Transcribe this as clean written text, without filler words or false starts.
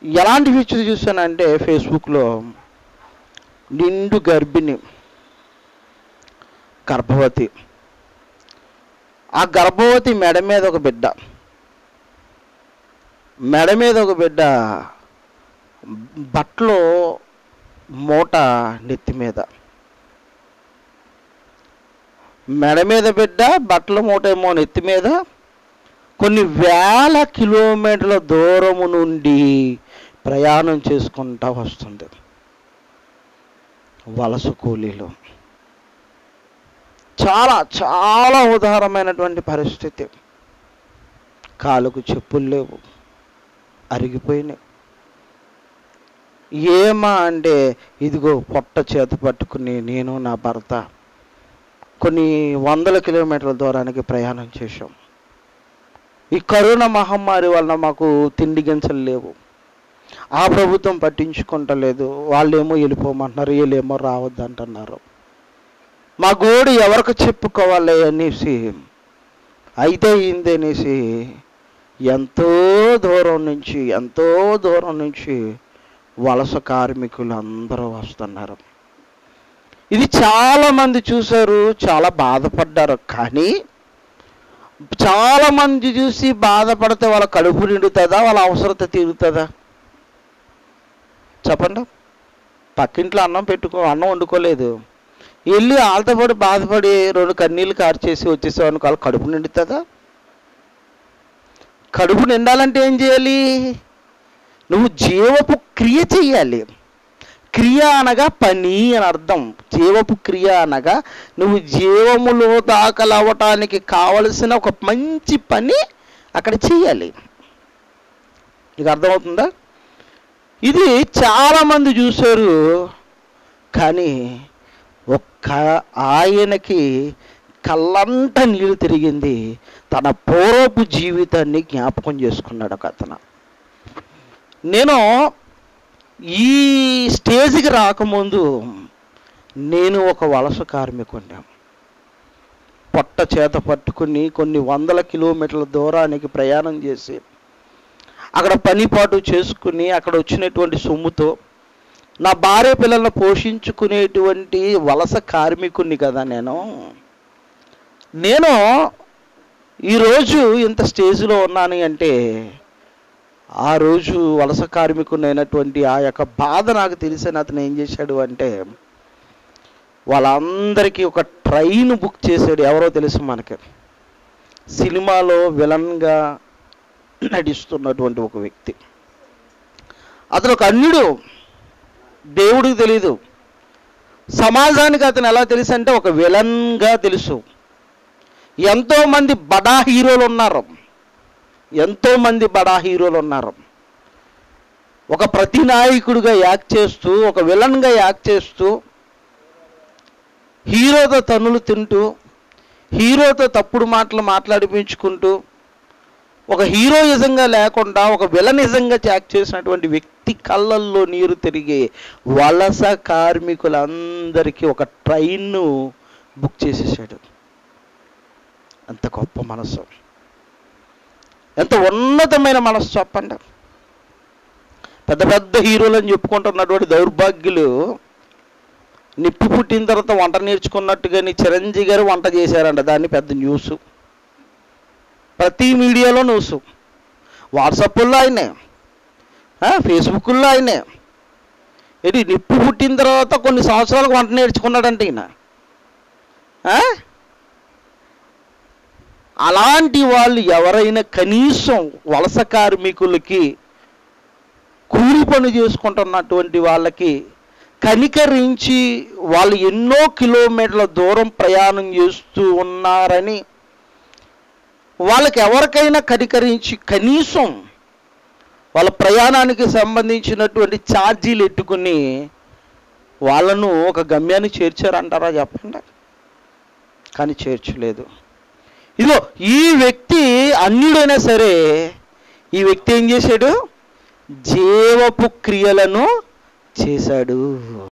ఎలాంటి పిక్చర్ చూశానంటే ఫేస్బుక్లో నిండు గర్భవతి, ఆ గర్భవతి మెడ మీద ఒక బిడ్డ, బట్టలో మూట నెత్తి మీద, మెడ మీద బిడ్డ, బట్టల మూట ఏమో నెత్తి మీద, కొన్ని వేల కిలోమీటర్ల దూరము నుండి ప్రయాణం చేసుకుంటూ వస్తుంది. వలస కూలీలు. చాలా చాలా ఉదారమైనటువంటి పరిస్థితి. కాలుకు చెప్పులు లేవు, అరిగిపోయినాయి. ఏమా అంటే ఇదిగో పొట్ట చేత పట్టుకుని నేను నా భర్త కొన్ని వందల కిలోమీటర్ల దూరానికి ప్రయాణం చేశాం. ఈ కరోనా మహమ్మారి వలన మాకు తిండి గింజలు లేవు, ఆ ప్రభుత్వం పట్టించుకుంటలేదు, వాళ్ళేమో వెళ్ళిపోమంటున్నారు, వీళ్ళేమో రావద్దంటున్నారు. మా గోడు ఎవరికి చెప్పుకోవాలి అనేసి అయితే అయిందనేసి ఎంతో దూరం నుంచి వలస కార్మికులు అందరూ వస్తున్నారు. ఇది చాలామంది చూశారు, చాలా బాధపడ్డారు. కానీ చాలామంది చూసి బాధపడితే వాళ్ళ కడుపు నిండుతుందా, వాళ్ళ అవసరత తీరుతుందా చెప్పండి? పక్కింట్లో అన్నం వండుకోలేదు, వెళ్ళి వాళ్ళతో పాటు బాధపడి 2 కన్నీళ్ళు కార్చేసి వచ్చేసావనుకో వాళ్ళ కడుపు నిండుతుందా? కడుపు నిండాలంటే ఏం చేయాలి? నువ్వు జీవపు క్రియ చెయ్యాలి. క్రియ అనగా పని అని అర్థం. జీవపు క్రియ అనగా నువ్వు జీవములో దాఖలవ్వటానికి కావలసిన ఒక మంచి పని అక్కడ చెయ్యాలి. నీకు అర్థమవుతుందా? ఇది చాలామంది చూశారు, కానీ ఒక్క ఆయనకి కళ్ళంట నీళ్ళు తిరిగింది. తన పూర్వపు జీవితాన్ని జ్ఞాపకం చేసుకున్నాడు ఒక అతను. నేను ఈ స్టేజ్కి రాకముందు నేను ఒక వలస కార్మికుడిని. పొట్ట చేత పట్టుకుని కొన్ని వందల కిలోమీటర్ల దూరానికి ప్రయాణం చేసి అక్కడ పనిపాటు చేసుకుని అక్కడ వచ్చినటువంటి సొమ్ముతో నా భార్య పిల్లలను పోషించుకునేటువంటి వలస కార్మికుడిని కదా నేను ఈరోజు ఇంత స్టేజ్లో ఉన్నాను అంటే ఆ రోజు వలస కార్మికుని అయినటువంటి ఆ యొక్క బాధ నాకు తెలిసిన అతను ఏం చేశాడు అంటే వాళ్ళందరికీ ఒక ట్రైన్ బుక్ చేశాడు. ఎవరో తెలుసు మనకి, సినిమాలో విలన్గా నటిస్తున్నటువంటి ఒక వ్యక్తి. అతను ఒక అన్యుడు, దేవుడికి తెలీదు, సమాజానికి అతను ఎలా తెలుసు అంటే ఒక విలన్గా తెలుసు. ఎంతోమంది బడా హీరోలు ఉన్నారు, ఒక ప్రతినాయకుడిగా యాక్ట్ చేస్తూ, ఒక విలన్గా యాక్ట్ చేస్తూ, హీరోతో తన్నులు తింటూ, హీరోతో తప్పుడు మాటలు మాట్లాడిపించుకుంటూ, ఒక హీరోయిజంగా లేకుండా ఒక విలనిజంగా యాక్ట్ చేసినటువంటి వ్యక్తి కళ్ళల్లో నీరు తిరిగి వలస కార్మికులందరికీ ఒక ట్రైన్ను బుక్ చేసేసాడు. అంత గొప్ప మనసు, ఎంత ఉన్నతమైన మనసు చెప్పండి. పెద్ద పెద్ద హీరోలు అని చెప్పుకుంటున్నటువంటి దౌర్భాగ్యులు నిప్పు పుట్టిన తర్వాత వంట నేర్చుకున్నట్టుగాని చిరంజీవి గారు వంట చేశారంట. దాన్ని పెద్ద న్యూస్, ప్రతి మీడియాలో న్యూస్, వాట్సాప్లో ఆయనే, ఫేస్బుక్లో ఆయనే. ఇది నిప్పు పుట్టిన తర్వాత కొన్ని సంవత్సరాలకు వంట నేర్చుకున్నాడంటే ఈయన. అలాంటి వాళ్ళు ఎవరైనా కనీసం వలస కార్మికులకి, కూలి పని చేసుకుంటున్నటువంటి వాళ్ళకి కనికరించి వాళ్ళు ఎన్నో కిలోమీటర్ల దూరం ప్రయాణం చేస్తూ ఉన్నారని వాళ్ళకి ఎవరికైనా కనికరించి కనీసం వాళ్ళ ప్రయాణానికి సంబంధించినటువంటి ఛార్జీలు ఎట్టుకుని వాళ్ళను ఒక గమ్యాన్ని చేర్చారంటారా చెప్పండి? కానీ చేర్చలేదు. ఇదిగో ఈ వ్యక్తి అన్యుడైనా సరే ఈ వ్యక్తి ఏం చేశాడు? జీవపు క్రియలను చేశాడు.